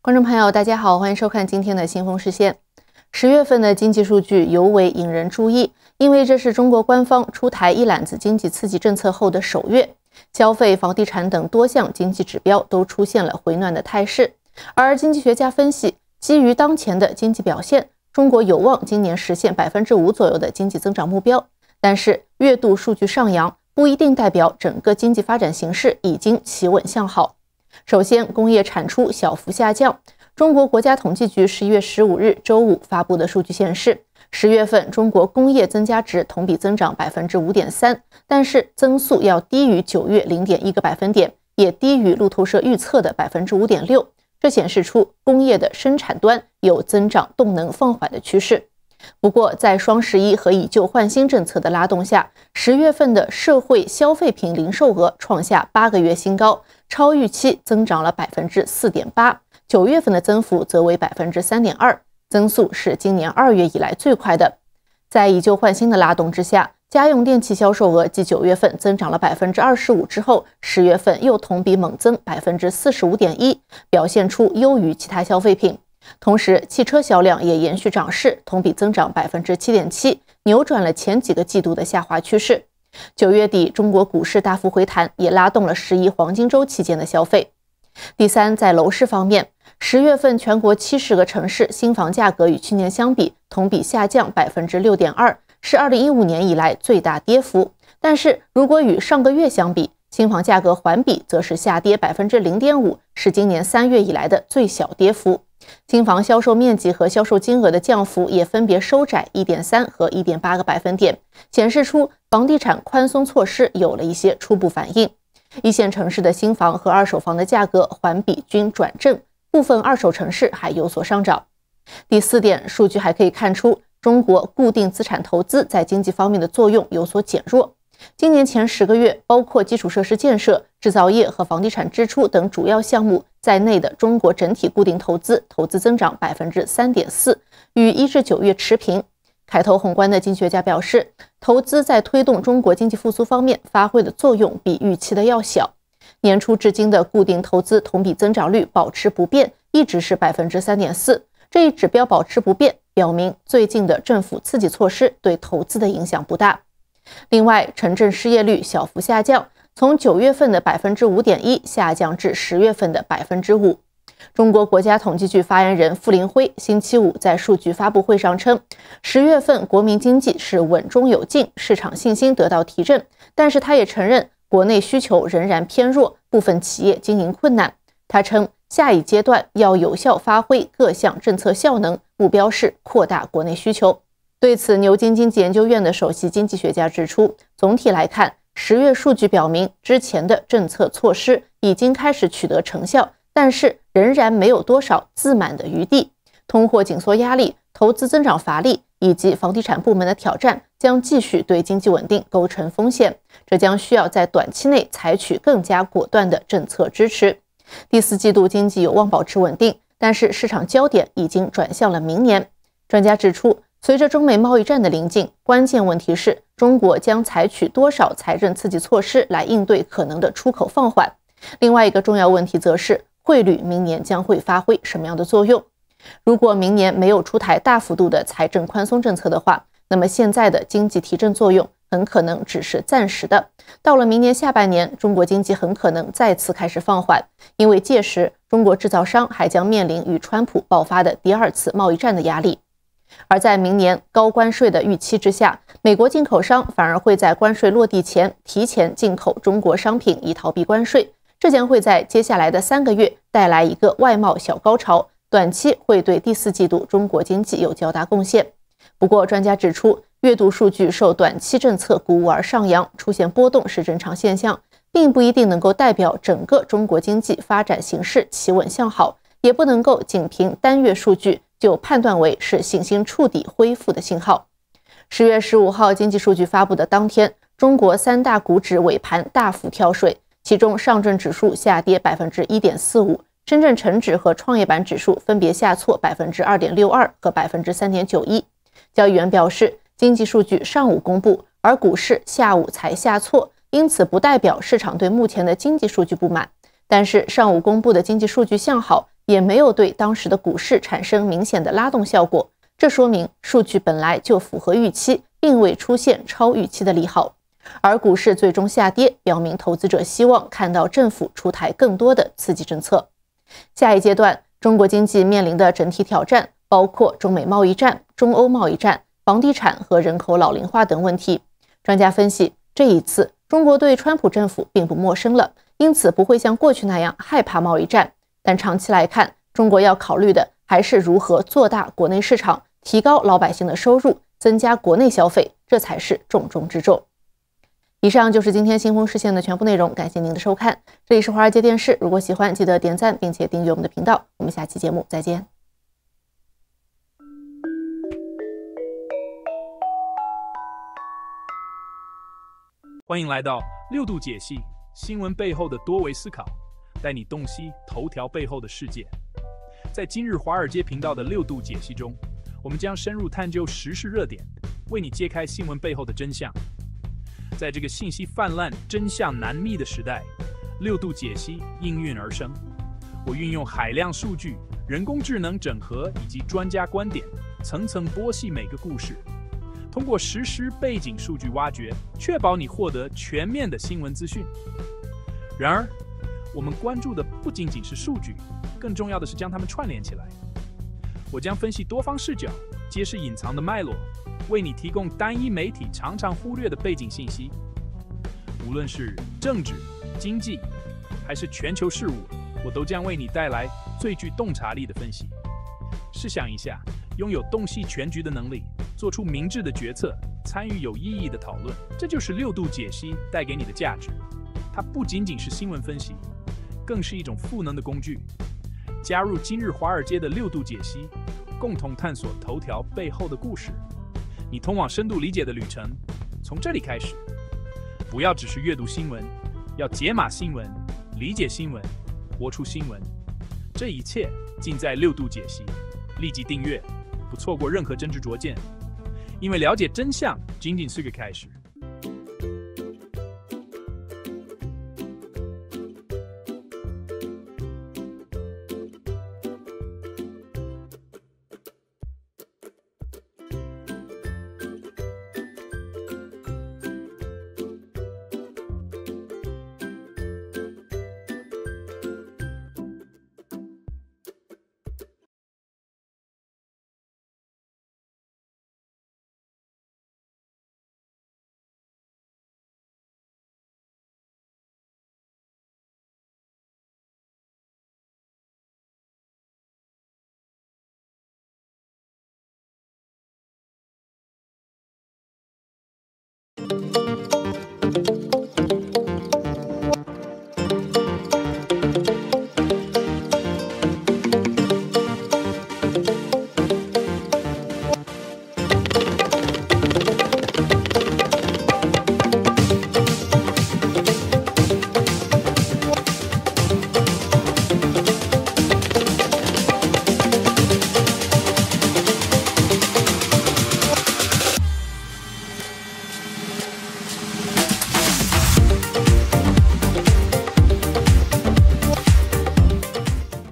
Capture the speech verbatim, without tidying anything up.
观众朋友，大家好，欢迎收看今天的新风视线。十月份的经济数据尤为引人注意，因为这是中国官方出台一揽子经济刺激政策后的首月，消费、房地产等多项经济指标都出现了回暖的态势。而经济学家分析，基于当前的经济表现，中国有望今年实现百分之五左右的经济增长目标。但是，月度数据上扬不一定代表整个经济发展形势已经企稳向好。首先，工业产出小幅下降。中国国家统计局十一月十五日周五发布的数据显示，十月份中国工业增加值同比增长百分之五点三，但是增速要低于九月零点一个百分点，也低于路透社预测的百分之五点六。这显示出工业的生产端有增长动能放缓的趋势。不过，在双十一和以旧换新政策的拉动下，十月份的社会消费品零售额创下八个月新高，超预期增长了百分之四点八。九月份的增幅则为百分之三点二，增速是今年二月以来最快的。在以旧换新的拉动之下，家用电器销售额继九月份增长了百分之二十五之后，十月份又同比猛增百分之四十五点一，表现出优于其他消费品。同时，汽车销量也延续涨势，同比增长百分之七点七，扭转了前几个季度的下滑趋势。九月底，中国股市大幅回弹，也拉动了十一黄金周期间的消费。第三，在楼市方面，十月份全国七十个城市新房价格与去年相比，同比下降百分之六点二，是二零一五年以来最大跌幅。但是如果与上个月相比，新房价格环比则是下跌百分之零点五，是今年三月以来的最小跌幅。新房销售面积和销售金额的降幅也分别收窄 一点三 和 一点八个百分点，显示出房地产宽松措施有了一些初步反应。一线城市的新房和二手房的价格环比均转正，部分二手城市还有所上涨。第四点，数据还可以看出，中国固定资产投资在经济方面的作用有所减弱。今年前十个月，包括基础设施建设、制造业和房地产支出等主要项目在内的中国整体固定投资投资增长百分之三点四，与一至九月持平。开头宏观的经济学家表示，投资在推动中国经济复苏方面发挥的作用比预期的要小。年初至今的固定投资同比增长率保持不变，一直是百分之三点四。这一指标保持不变，表明最近的政府刺激措施对投资的影响不大。另外，城镇失业率小幅下降，从九月份的百分之五点一下降至十月份的百分之五。中国国家统计局发言人傅林辉星期五在数据发布会上称，十月份国民经济是稳中有进，市场信心得到提振，但是他也承认国内需求仍然偏弱，部分企业经营困难。他称，下一阶段要有效发挥各项政策效能，目标是扩大国内需求。对此，牛津经济研究院的首席经济学家指出，总体来看，十月数据表明之前的政策措施已经开始取得成效，但是仍然没有多少自满的余地。通货紧缩压力、投资增长乏力以及房地产部门的挑战将继续对经济稳定构成风险，这将需要在短期内采取更加果断的政策支持。第四季度经济有望保持稳定，但是市场焦点已经转向了明年。专家指出，随着中美贸易战的临近，关键问题是中国将采取多少财政刺激措施来应对可能的出口放缓。另外一个重要问题则是汇率明年将会发挥什么样的作用。如果明年没有出台大幅度的财政宽松政策的话，那么现在的经济提振作用很可能只是暂时的。到了明年下半年，中国经济很可能再次开始放缓，因为届时中国制造商还将面临与川普爆发的第二次贸易战的压力。而在明年高关税的预期之下，美国进口商反而会在关税落地前提前进口中国商品以逃避关税，这将会在接下来的三个月带来一个外贸小高潮，短期会对第四季度中国经济有较大贡献。不过，专家指出，月度数据受短期政策鼓舞而上扬，出现波动是正常现象，并不一定能够代表整个中国经济发展形势企稳向好，也不能够仅凭单月数据就判断为是信心触底恢复的信号。十月十五号经济数据发布的当天，中国三大股指尾盘大幅跳水，其中上证指数下跌 百分之一点四五， 深圳成指和创业板指数分别下挫 百分之二点六二 和 百分之三点九一。交易员表示，经济数据上午公布，而股市下午才下挫，因此不代表市场对目前的经济数据不满。但是上午公布的经济数据向好， 也没有对当时的股市产生明显的拉动效果，这说明数据本来就符合预期，并未出现超预期的利好。而股市最终下跌，表明投资者希望看到政府出台更多的刺激政策。下一阶段，中国经济面临的整体挑战包括中美贸易战、中欧贸易战、房地产和人口老龄化等问题。专家分析，这一次中国对川普政府并不陌生了，因此不会像过去那样害怕贸易战。但长期来看，中国要考虑的还是如何做大国内市场，提高老百姓的收入，增加国内消费，这才是重中之重。以上就是今天新风视线的全部内容，感谢您的收看。这里是华尔街电视，如果喜欢，记得点赞并且订阅我们的频道。我们下期节目再见。 欢迎来到六度解析新闻背后的多维思考，带你洞悉头条背后的世界。在今日华尔街频道的六度解析中，我们将深入探究时事热点，为你揭开新闻背后的真相。在这个信息泛滥、真相难觅的时代，六度解析应运而生。我运用海量数据、人工智能整合以及专家观点，层层剥析每个故事，通过实时背景数据挖掘，确保你获得全面的新闻资讯。然而，我们关注的不仅仅是数据，更重要的是将它们串联起来。我将分析多方视角，揭示隐藏的脉络，为你提供单一媒体常常忽略的背景信息。无论是政治、经济，还是全球事务，我都将为你带来最具洞察力的分析。试想一下，拥有洞悉全局的能力，做出明智的决策，参与有意义的讨论，这就是六度解析带给你的价值。它不仅仅是新闻分析，更是一种赋能的工具。加入今日华尔街的六度解析，共同探索头条背后的故事。你通往深度理解的旅程，从这里开始。不要只是阅读新闻，要解码新闻，理解新闻，活出新闻。这一切尽在六度解析。立即订阅，不错过任何真知灼见。因为了解真相仅仅是个开始。 thank you